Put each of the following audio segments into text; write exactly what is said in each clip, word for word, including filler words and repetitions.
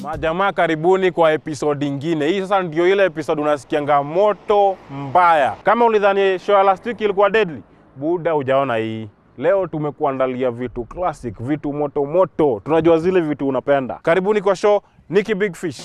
Majamaa, karibuni kwa episode ingine. Hii sasa ndio ile episode unasikianga moto mbaya. Kama ulidhani show last week ilikuwa deadly, buda hujaona hii. Leo tumekuandalia vitu classic, vitu moto moto. Tunajua zile vitu unapenda. Karibuni kwa show Nicky Big Fish.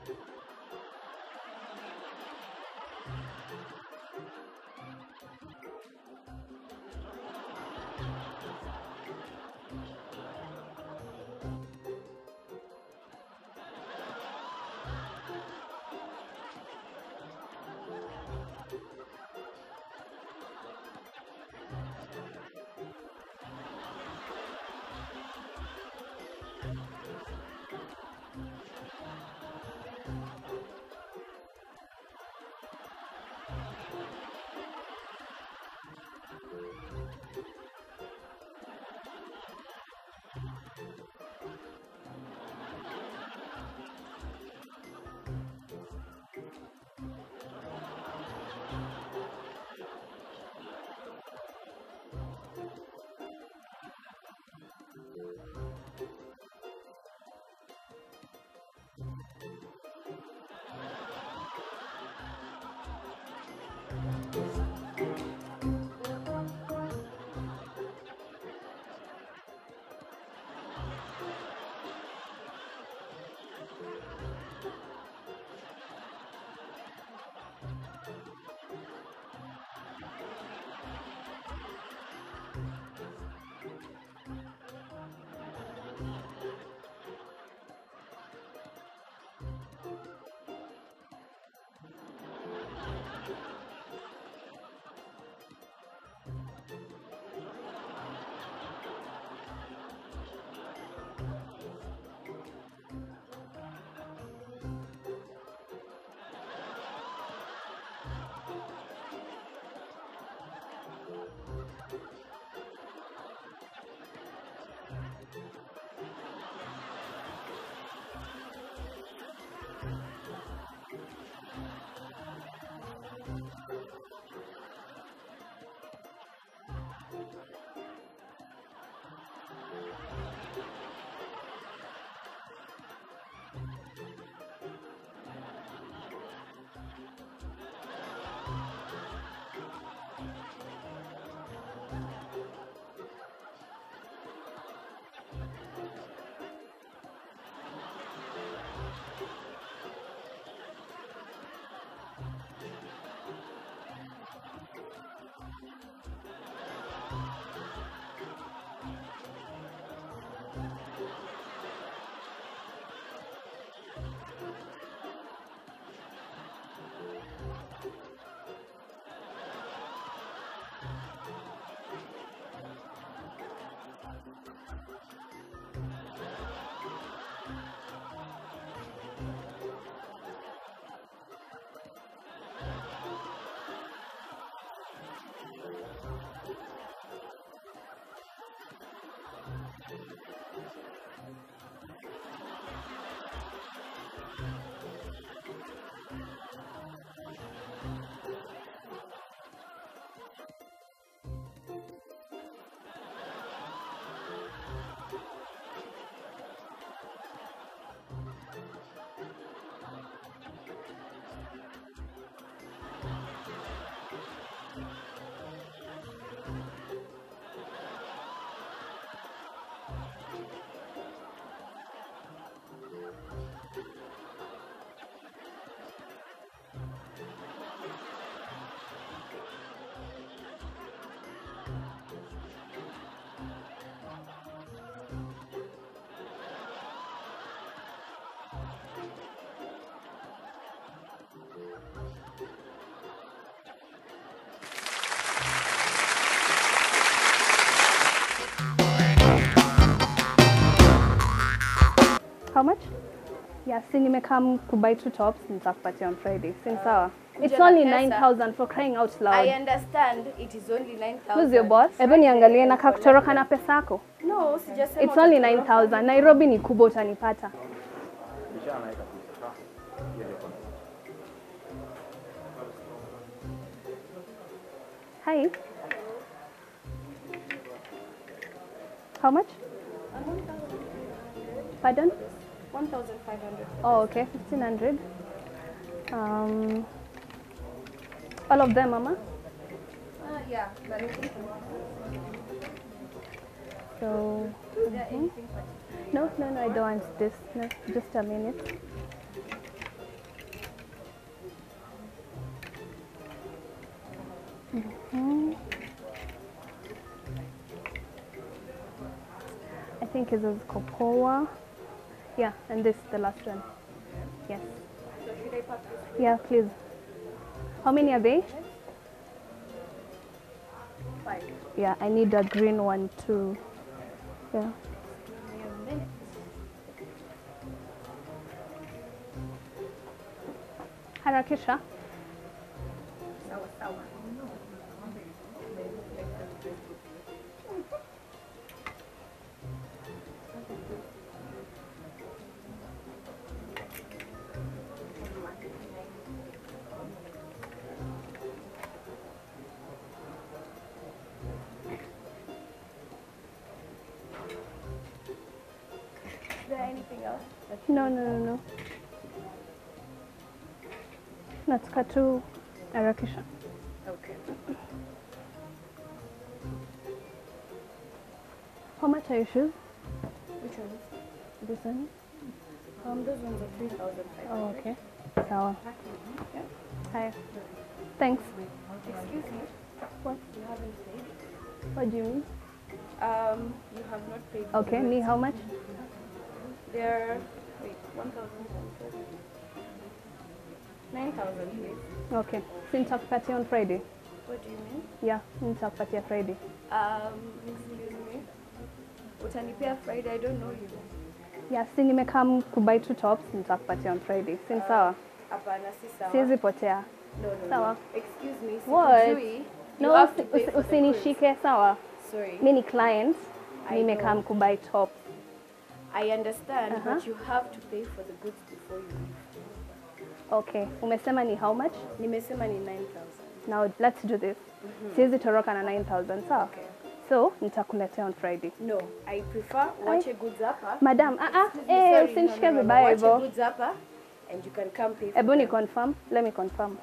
How much? Yeah, si nimekam to buy two tops, nitakupatia on Friday. Si sawa? It's only nine thousand for crying out loud. I understand it is only nine thousand. Who's your boss? Hebu niangalie na kakutoroka na pesa yako. No, sijasema. It's only nine thousand. Nairobi ni kubwa utanipata. Hi. How much? Pardon? one thousand five hundred. Oh, okay, fifteen hundred. Um, all of them, Mama? Uh, yeah. So, Is there mm-hmm. anything particular? No, no, no, I don't want this. No, just a minute. Mm. I think this is Cocoa. Yeah, and this is the last one. Yes. So should I pack this? Yeah, please. How many are they? Five. Yeah, I need a green one too. Yeah. Give me a minute. Harakisha. Sawa sawa. Is there anything else? No, no, no, no. Nataka tu harakisha. Okay. How much are your shoes? Which ones? This one? Um, those ones are three thousand five hundred. Oh, okay. Sawa. Yeah. Hi. Thanks. Excuse me. What? You haven't paid. What do you mean? Um, you have not paid. for Okay, the me goods. how much? They're wait, one thousand hundred. Nine thousand, please. Okay. Si nitakupatia on Friday. What do you mean? Yeah, nitakupatia Friday. Um, excuse me. Utanipea Friday? I don't know you. Yeah, si nimekam kubuy two tops, nitakupatia on Friday. Si ni sawa? Hapana, si sawa. Siwezi potea. No, no, Sawa. no. Excuse me. What? sikujui. You No, have to usi- pay usi- for the goods. usinishike sawa. Sorry. Mi ni client, I nimekam know. kubuy tops. I understand, Uh-huh. but you have to pay for the goods before you leave. Okay, umesema ni how much? Nimesema ni nine thousand. Now let's do this. Siwezi toroka na nine thousand, sawa? Okay. So, nitakuletea on Friday. No, I prefer wache goods hapa. Madam, ah ah, Excuse me, eh, sorry, usinishike no, no, no, vibaya wache hivyo. goods hapa and you can come pay for Ebu ni them. confirm, let me confirm.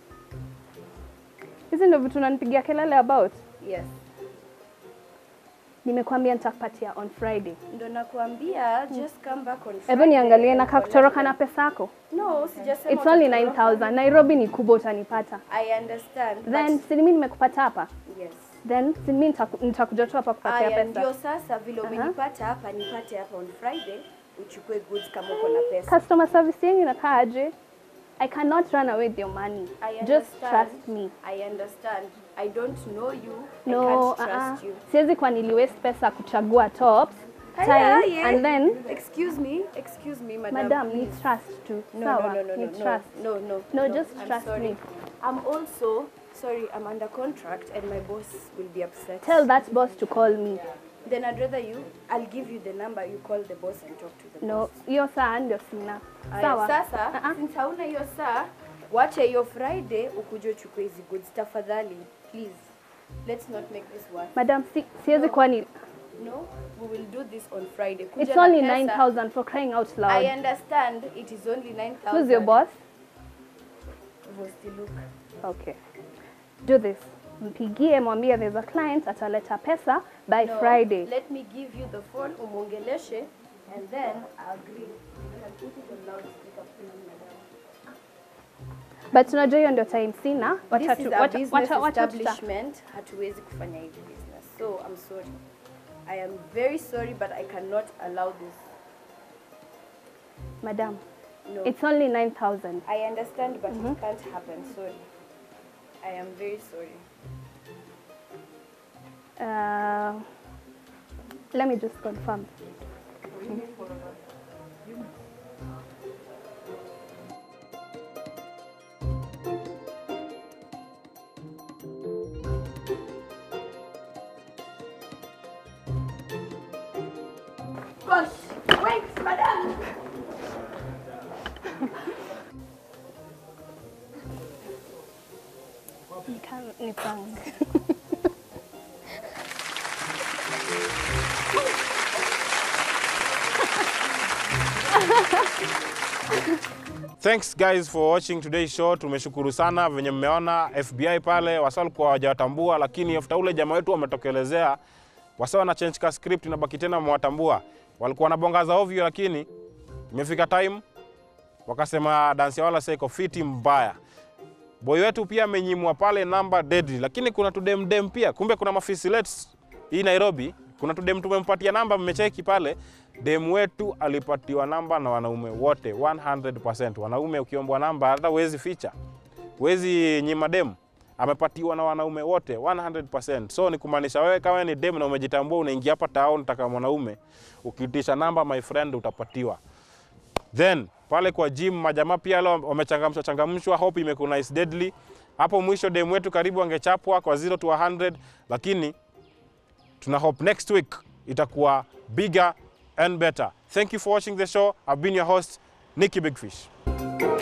Hizi ndio vitu unanipigia kelele about? Yes. Nimekuambia nitakupatia on Friday. Ndo nakuambia just come back on Ebu Friday niangalie and na collect kutoroka na them. pesa yako. No, sijasema It's only utatoroka. nine thousand. Nairobi ni kubwa utanipata. I understand. Then but si mimi nimekupata hapa. yes. Then si mimi nitaku- nitakuja tu hapa kupatia Aya, pesa. ndio sasa vile umenipata hapa nipate hapa on Friday uchukue goods kama uko na pesa. Customer service yenu inakaa aje? I cannot run away with your money. I Just understand. trust me. I understand. I don't know you. No, I can't uh trust -uh. you. Siwezi kwa nili waste pesa kuchagua tops, Haya, time, yeah. and then Excuse me, excuse me, madam. madam, ni please. trust too. No, Sawa, no, no, no, ni no, trust. no, no, no, No, just I'm trust sorry. me. I'm also sorry. I'm under contract, and my boss will be upset. Tell that boss to call me. Then I'd rather you. I'll give you the number. You call the boss and talk to the No, boss. hiyo saa ndio sina. Aya, Sawa. sasa Uh-uh. since hauna hiyo saa, wache hiyo Friday ukuje uchukue hizi goods tafadhali, please. Let's not make this worse. Madam, si, siwezi No. kwa ni No, we will do this on Friday. Kuja It's na only pesa. nine thousand for crying out loud. I understand it is only nine thousand. Who's your boss? Look. Okay. Do this. Mpigie mwambie there's a client ataleta pesa by No, Friday. Let me give you the phone umongeleshe and then I agree. You can put it on loudspeaker please, madam. But unajua hiyo ndio time sina. Wacha This tu is a wacha business wacha wacha tuta. establishment. Hatuwezi kufanya hivi business. So I'm sorry. I am very sorry but I cannot allow this. Madam, No. it's only nine thousand. I understand but it can't happen. Sorry. I am very sorry. Uh, let me just confirm. Gosh, wait, madam. Nika- nipang. Thanks guys for watching today's show. Tumeshukuru sana venye mmeona F B I pale wasa walikuwa hawajawatambua, lakini after ule jamaa wetu wametokelezea wasa wana change ka script na baki tena mwatambua. Walikuwa wanabongaza ovyo, lakini imefika time wakasema dance ya wala seko fiti mbaya. Boy wetu pia amenyimwa pale namba deadly, lakini kuna tudem dem pia. Kumbe kuna mafacilities hii Nairobi, kuna tudem tumempatia namba, mmecheki pale. Dem wetu alipatiwa namba na wanaume wote one hundred percent. Wanaume ukiombwa namba hata huwezi ficha, huwezi nyima dem. Amepatiwa na wanaume wote one hundred percent. So ni kumaanisha wewe kama ni dem na umejitambua unaingia hapa town taka mwanaume, ukiitisha namba my friend utapatiwa. Then pale kwa gym majamaa pia leo wamechangamshwa changamshwa, hope imekuwa nice deadly. Hapo mwisho dem wetu karibu angechapwa kwa zero to one hundred, lakini tuna hope next week itakuwa bigger and better. Thank you for watching the show. I've been your host, Nicky Big Fish.